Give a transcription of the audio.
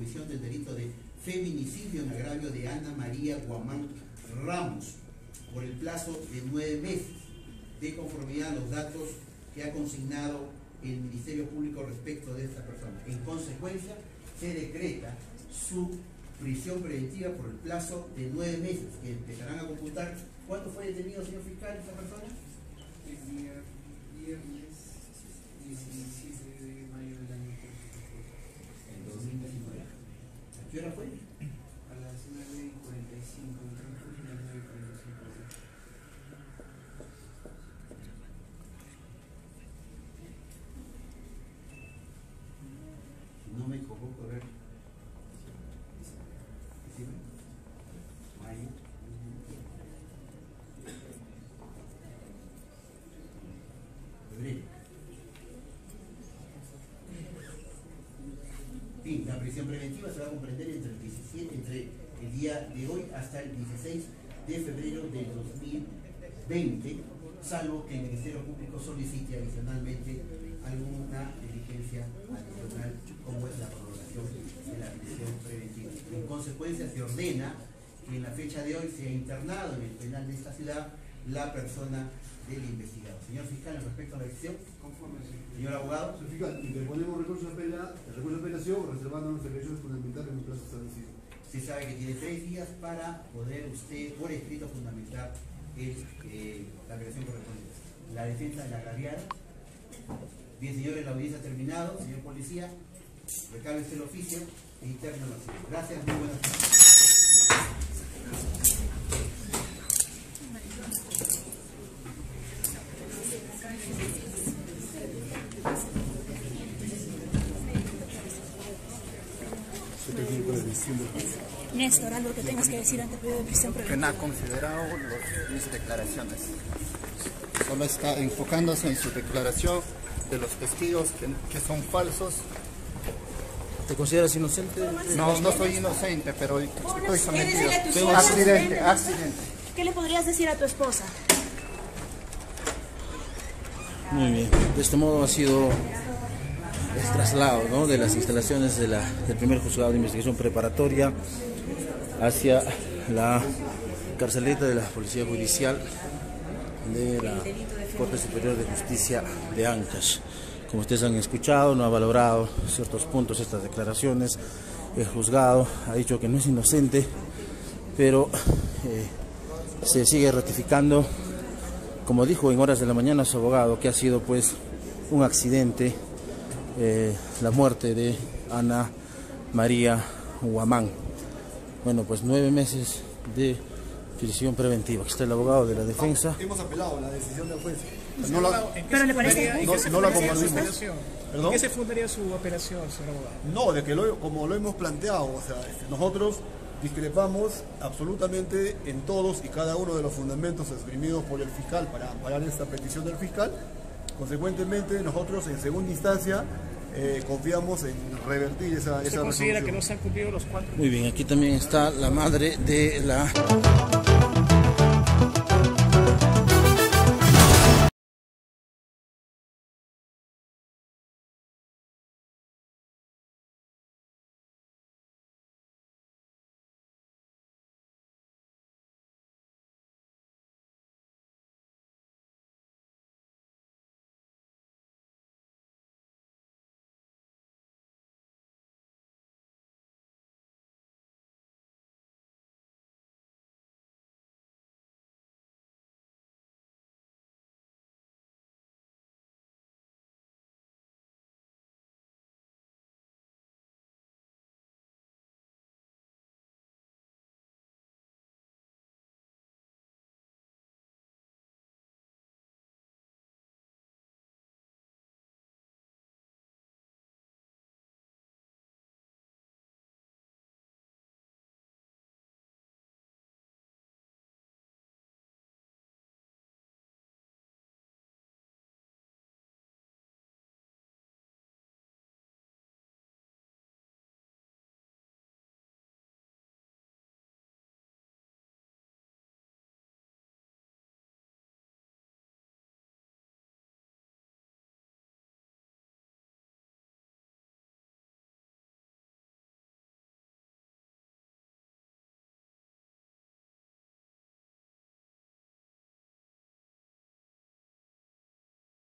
comisión del delito de feminicidio en agravio de Ana María Guamán Ramos por el plazo de 9 meses, de conformidad a los datos que ha consignado el Ministerio Público respecto de esta persona. En consecuencia, se decreta su prisión preventiva por el plazo de 9 meses, que empezarán a computar. ¿Cuándo fue detenido, señor fiscal, esta persona? El día viernes 17 de mayo del año 2019. En 2019. ¿A qué hora fue? A las 9:45, en transcurso de las 9:45. No me equivoco, a ver. Mayo. Febrero. Sí, la prisión preventiva se va a comprender entre el día de hoy hasta el 16 de febrero del 2020, salvo que el Ministerio Público solicite adicionalmente alguna diligencia adicional, como es la prolongación de la prisión preventiva. En consecuencia, se ordena que en la fecha de hoy sea internado en el penal de esta ciudad la persona del investigado. Señor fiscal, en respecto a la decisión, Conforme, señor abogado. Señor fiscal, interponemos recurso de apelación reservando nuestros derechos fundamentales en el plazo establecido. Usted sabe que tiene 3 días para poder usted, por escrito, fundamentar la apelación correspondiente. La defensa de la agraviada. Bien, señores, la audiencia ha terminado. Señor policía, recabe usted el oficio e interno la acción. Gracias, muy buenas tardes. Néstor, algo que tengas que decir ante el pedido de prisión Que preventiva. no ha considerado mis declaraciones. Solo está enfocándose en su declaración de los testigos que son falsos. ¿Te consideras inocente? No, no soy inocente, pero estoy sometido. ¿Qué decirle a tu esposa? Accidente. ¿Qué le podrías decir a tu esposa? Muy bien. De este modo ha sido el traslado, ¿no?, de las instalaciones del primer juzgado de investigación preparatoria hacia la carceleta de la Policía Judicial de la Corte Superior de Justicia de Ancash. Como ustedes han escuchado, no ha valorado ciertos puntos estas declaraciones. El juzgado ha dicho que no es inocente, pero se sigue ratificando, como dijo en horas de la mañana su abogado, que ha sido pues un accidente, la muerte de Ana María Guamán. Bueno, pues 9 meses de prisión preventiva. Aquí está el abogado de la defensa. Hemos apelado la decisión del juez. ¿Pero le parece? No la compartimos. ¿En qué se fundaría su operación, señor abogado? No, de que como lo hemos planteado, o sea, nosotros discrepamos absolutamente en todos y cada uno de los fundamentos esgrimidos por el fiscal para amparar esta petición del fiscal. Consecuentemente, nosotros en segunda instancia confiamos en revertir esa ¿Usted considera resolución. que no se han cumplido los 4? Muy bien, aquí también está la madre de la